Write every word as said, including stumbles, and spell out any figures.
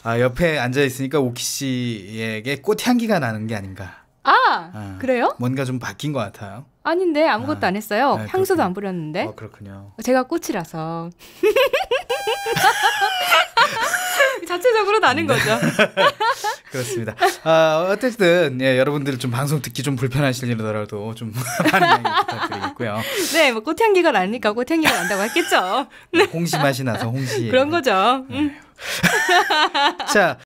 아, 옆에 앉아 있으니까 오키 씨에게 꽃향기가 나는 게 아닌가. 아, 아, 그래요? 뭔가 좀 바뀐 것 같아요. 아닌데 아무것도 아, 안 했어요. 아, 향수도 그렇군요. 안 뿌렸는데. 어, 그렇군요. 제가 꽃이라서. 자체적으로 나는 거죠. 그렇습니다. 아, 어쨌든 예, 여러분들 좀 방송 듣기 좀 불편하실 일이더라도 좀 많은 양해 부탁드리겠고요. 네, 뭐 꽃향기가 나니까 꽃향기가 난다고 했겠죠. 홍시 맛이 나서 홍시. 그런 거죠. 음. 자.